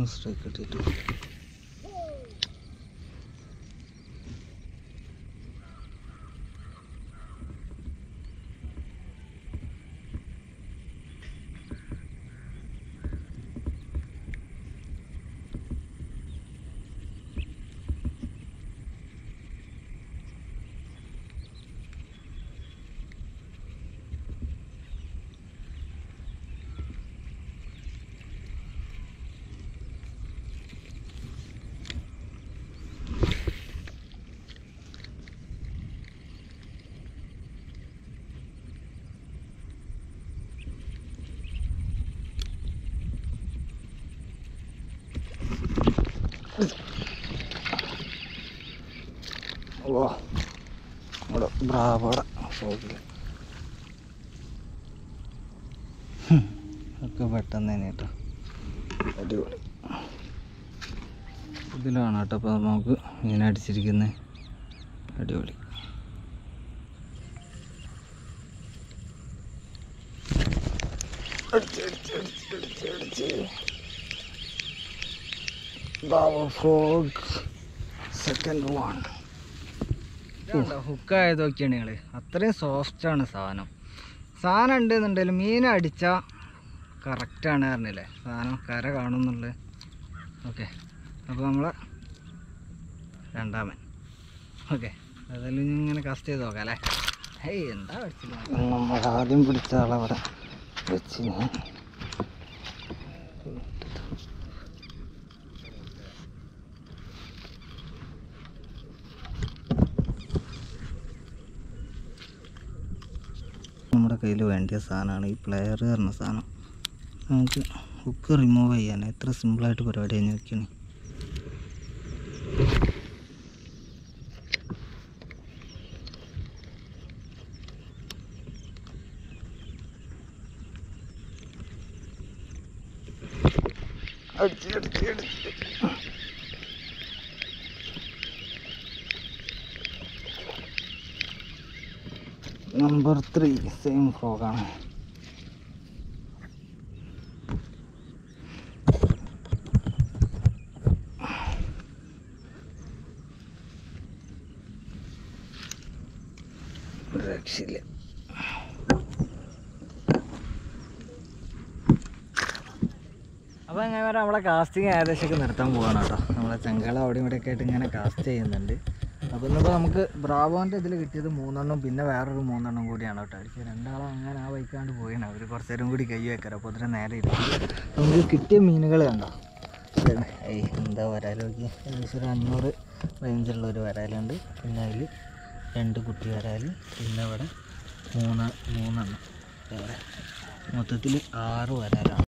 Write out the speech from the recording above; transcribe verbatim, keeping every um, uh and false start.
Strike കിട്ടിയിട്ട് ഓ അവിടെ ബ്രാവോടെ ഫോഗിൽ ഒക്കെ പെട്ടെന്ന് തന്നെ കേട്ടോ. അടിപൊളി. ഇതിലാണ് കേട്ടോ അപ്പോൾ നമുക്ക് മീൻ അടിച്ചിരിക്കുന്നത്. അടിപൊളി. അടിച്ച് അടിച്ച് അടിച്ച് അടിച്ച് അടിച്ച് ബ്രാവോ ഫ്രോഗ് സെക്കൻഡ് വൺ. ഹുക്കായത് നോക്കിയാണ് ഞങ്ങൾ. അത്രയും സോഫ്റ്റാണ് സാധനം. സാധനം ഉണ്ടെന്നുണ്ടെങ്കിലും മീൻ അടിച്ചാൽ കറക്റ്റാണ് പറഞ്ഞില്ലേ, സാധനം കര കാണുന്നുള്ളത്. ഓക്കെ, അപ്പോൾ നമ്മൾ രണ്ടാമൻ. ഓക്കെ, അതെല്ലാം ഇങ്ങനെ കാസ്റ്റ് ചെയ്ത് നോക്കാം അല്ലേ. ഹേയ് എന്താ അടിച്ചില്ല, നമ്മൾ ആദ്യം പിടിച്ച ആളവിടെ വെച്ച് നമ്മുടെ കയ്യിൽ വേണ്ടിയ സാധനമാണ് ഈ പ്ലെയർ പറഞ്ഞ സാധനം. നമുക്ക് ഹുക്ക് റിമൂവ് ചെയ്യാൻ എത്ര സിമ്പിളായിട്ട് പരിപാടി കഴിഞ്ഞ് നോക്കിയാണ്. അടിച്ച് അടിച്ച് അടിച്ച് നമ്പർ ത്രീ സെയിം ഫ്രോഗാണ്. രക്ഷയില്ല. അപ്പോൾ അങ്ങനെ നമ്മളെ കാസ്റ്റിങ് ഏകദേശമൊക്കെ നിർത്താൻ പോവാണ് കേട്ടോ. നമ്മളെ ചെങ്കള അവിടെ ഇവിടെയൊക്കെ ആയിട്ട് ഇങ്ങനെ കാസ്റ്റ് ചെയ്യുന്നുണ്ട്. അപ്പോൾ ഇന്നിപ്പോൾ നമുക്ക് ബ്രാവോൻ്റെ ഇതിൽ കിട്ടിയത് മൂന്നെണ്ണം, പിന്നെ വേറൊരു മൂന്നെണ്ണം കൂടിയാണ് കേട്ടോ അടിച്ചത്. രണ്ടാളും അങ്ങനെ ആ വൈക്കാണ്ട് പോയാണ്. അവർ കുറച്ച് നേരം കൂടി കൈ വെക്കാറ്. അപ്പോൾ അതിന് നേരെ ഇരിക്കും. നമുക്ക് കിട്ടിയ മീനുകൾ കണ്ടോ. ഏയ് എന്താ വരാൽ നോക്കി. ഏകദേശം ഒരു അഞ്ഞൂറ് റേഞ്ചുള്ള ഒരു വരാലുണ്ട്. പിന്നെ അതിൽ രണ്ട് കുട്ടി വരാൽ, പിന്നെ ഇവിടെ മൂന്ന് മൂന്നെണ്ണം. വേറെ മൊത്തത്തിൽ ആറ് വരാലാണ്.